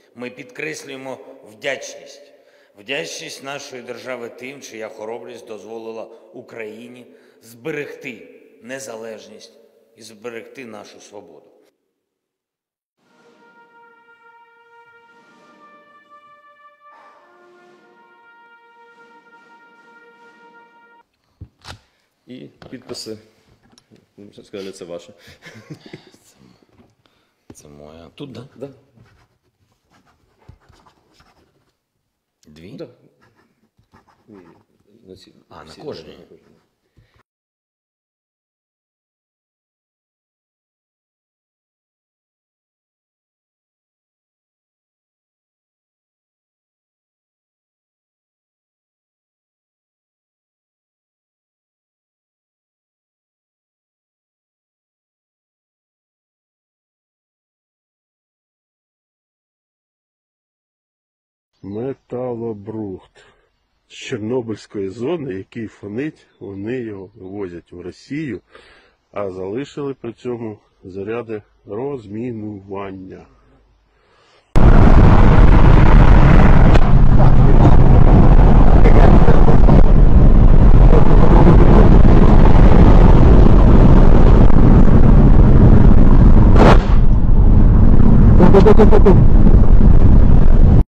Ми підкреслюємо вдячність. Вдячність нашої держави тим, чия хоробрість дозволила Україні зберегти незалежність і зберегти нашу свободу. І підписи, можна сказати, це ваше. Це моя. Тут, так? Да. Дві? Да. А, на кожній. Металобрухт з Чорнобильської зони, який фонить, вони його вивозять в Росію, а залишили при цьому заряди розмінування. Go, go, go, go, go.